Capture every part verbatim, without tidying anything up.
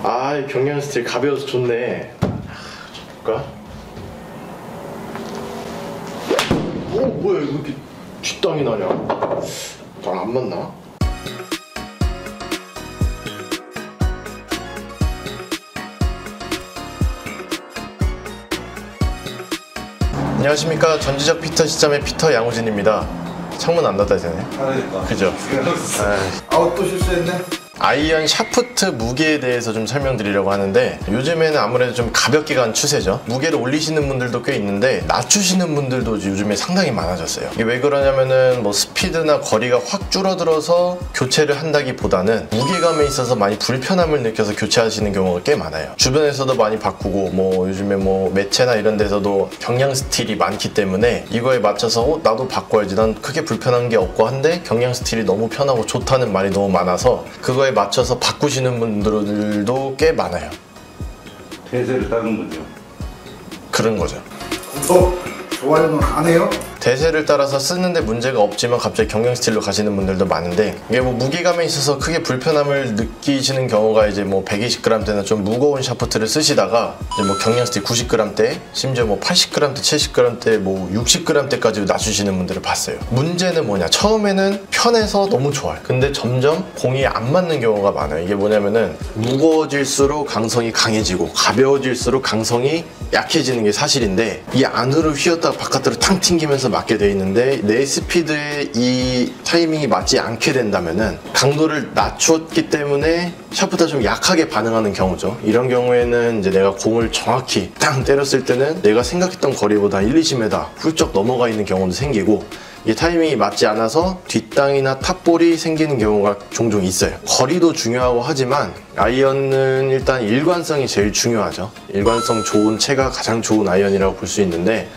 아, 경량 스틸 가벼워서 좋네. 볼까? 오, 뭐야 이거 이렇게 뒷땅이 나냐? 난 안 맞나? 안녕하십니까. 전지적 피터 시점의 피터 양우진입니다. 창문 안 닫아야 되네. 닫아야겠다. 그죠? 아우 또 실수했네. 아이언 샤프트 무게에 대해서 좀 설명드리려고 하는데, 요즘에는 아무래도 좀 가볍게 간 추세죠. 무게를 올리시는 분들도 꽤 있는데 낮추시는 분들도 요즘에 상당히 많아졌어요. 이게 왜 그러냐면은 뭐 스피드나 거리가 확 줄어들어서 교체를 한다기보다는 무게감에 있어서 많이 불편함을 느껴서 교체하시는 경우가 꽤 많아요. 주변에서도 많이 바꾸고, 뭐 요즘에 뭐 매체나 이런 데서도 경량 스틸이 많기 때문에 이거에 맞춰서 어, 나도 바꿔야지, 난 크게 불편한 게 없고 한데 경량 스틸이 너무 편하고 좋다는 말이 너무 많아서 그거에 맞춰서 바꾸시는 분들도 꽤 많아요. 대세를 따른 거죠. 그런 거죠. 어? 좋아요는 안 해요? 대세를 따라서 쓰는데 문제가 없지만 갑자기 경량 스틸로 가시는 분들도 많은데, 이게 뭐 무게감에 있어서 크게 불편함을 느끼시는 경우가 이제 뭐 백이십 그램대나 좀 무거운 샤프트를 쓰시다가 이제 뭐 경량 스틸 구십 그램대, 심지어 뭐 팔십 그램대, 칠십 그램대, 뭐 육십 그램대까지 낮추시는 분들을 봤어요. 문제는 뭐냐, 처음에는 편해서 너무 좋아요. 근데 점점 공이 안 맞는 경우가 많아요. 이게 뭐냐면은 무거워질수록 강성이 강해지고 가벼워질수록 강성이 약해지는 게 사실인데, 이 안으로 휘었다가 바깥으로 탕 튕기면서 맞게 돼 있는데 내 스피드에 이 타이밍이 맞지 않게 된다면은 강도를 낮췄기 때문에 샤프트가 좀 약하게 반응하는 경우죠. 이런 경우에는 이제 내가 공을 정확히 땅 때렸을 때는 내가 생각했던 거리보다 일, 이십 미터 훌쩍 넘어가 있는 경우도 생기고, 이 타이밍이 맞지 않아서 뒷땅이나 탑볼이 생기는 경우가 종종 있어요. 거리도 중요하고 하지만 아이언은 일단 일관성이 제일 중요하죠. 일관성 좋은 채가 가장 좋은 아이언이라고 볼 수 있는데,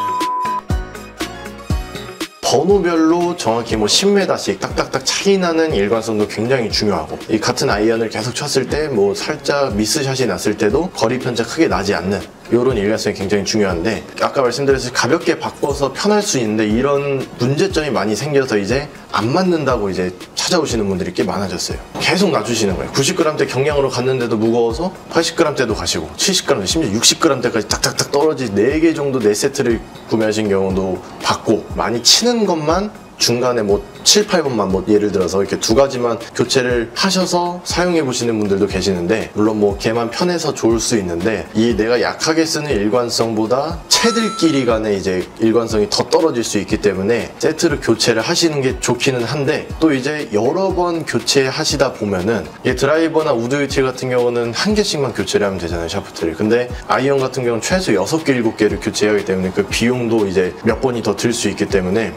번호별로 정확히 뭐 십 미터씩 딱딱딱 차이 나는 일관성도 굉장히 중요하고, 이 같은 아이언을 계속 쳤을 때 뭐 살짝 미스샷이 났을 때도 거리 편차 크게 나지 않는 이런 일관성이 굉장히 중요한데, 아까 말씀드렸듯이 가볍게 바꿔서 편할 수 있는데 이런 문제점이 많이 생겨서 이제 안 맞는다고 이제 찾아오시는 분들이 꽤 많아졌어요. 계속 낮추시는 거예요. 구십 그램대 경량으로 갔는데도 무거워서 팔십 그램대도 가시고 칠십 그램대, 심지어 육십 그램대까지 딱딱딱 떨어지 네 개 정도 네 세트를 구매하신 경우도 봤고, 많이 치는 것만 중간에 뭐 칠, 팔 번만 뭐 예를 들어서 이렇게 두 가지만 교체를 하셔서 사용해 보시는 분들도 계시는데, 물론 뭐 걔만 편해서 좋을 수 있는데 이 내가 약하게 쓰는 일관성보다 채들끼리 간의 이제 일관성이 더 떨어질 수 있기 때문에 세트를 교체를 하시는 게 좋기는 한데, 또 이제 여러 번 교체하시다 보면은 이 드라이버나 우드 유틸 같은 경우는 한 개씩만 교체를 하면 되잖아요, 샤프트를. 근데 아이언 같은 경우는 최소 여섯 개, 일곱 개를 교체하기 때문에 그 비용도 이제 몇 번이 더 들 수 있기 때문에.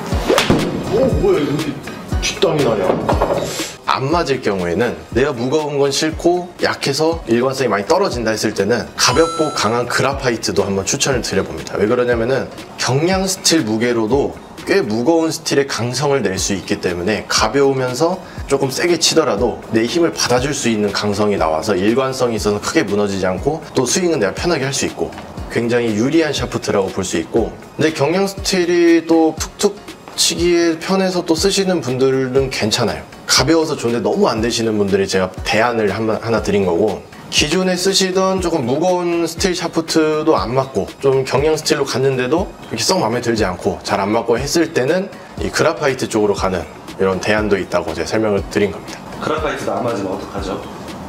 오, 뭐야 이거 이렇게 뒷땅이 나냐? 안 맞을 경우에는 내가 무거운 건 싫고 약해서 일관성이 많이 떨어진다 했을 때는 가볍고 강한 그라파이트도 한번 추천을 드려봅니다. 왜 그러냐면은 경량 스틸 무게로도 꽤 무거운 스틸의 강성을 낼 수 있기 때문에 가벼우면서 조금 세게 치더라도 내 힘을 받아줄 수 있는 강성이 나와서 일관성이 있어서 크게 무너지지 않고 또 스윙은 내가 편하게 할 수 있고 굉장히 유리한 샤프트라고 볼 수 있고, 근데 경량 스틸이 또 툭툭 치기에 편해서 또 쓰시는 분들은 괜찮아요. 가벼워서 좋은데 너무 안 되시는 분들이 제가 대안을 하나 드린 거고, 기존에 쓰시던 조금 무거운 스틸 샤프트도 안 맞고 좀 경량 스틸로 갔는데도 이렇게 썩 마음에 들지 않고 잘 안 맞고 했을 때는 이 그라파이트 쪽으로 가는 이런 대안도 있다고 제가 설명을 드린 겁니다. 그라파이트도 안 맞으면 어떡하죠?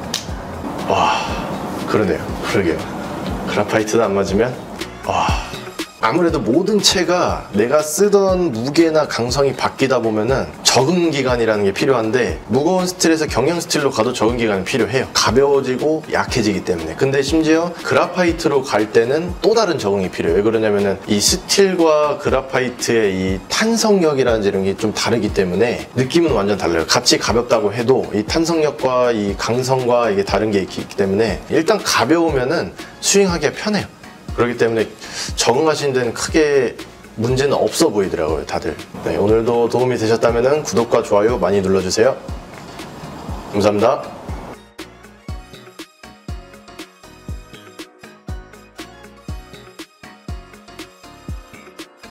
와, 그러네요. 그러게요. 그라파이트도 안 맞으면 와, 아무래도 모든 채가 내가 쓰던 무게나 강성이 바뀌다 보면은 적응 기간이라는 게 필요한데, 무거운 스틸에서 경량 스틸로 가도 적응 기간이 필요해요. 가벼워지고 약해지기 때문에. 근데 심지어 그라파이트로 갈 때는 또 다른 적응이 필요해요. 왜 그러냐면은 이 스틸과 그라파이트의 이 탄성력이라는 이런 게 좀 다르기 때문에 느낌은 완전 달라요. 같이 가볍다고 해도 이 탄성력과 이 강성과 이게 다른 게 있기 때문에 일단 가벼우면은 스윙하기가 편해요. 그렇기 때문에 적응하시는 데는 크게 문제는 없어 보이더라고요, 다들. 네, 오늘도 도움이 되셨다면 구독과 좋아요 많이 눌러주세요. 감사합니다.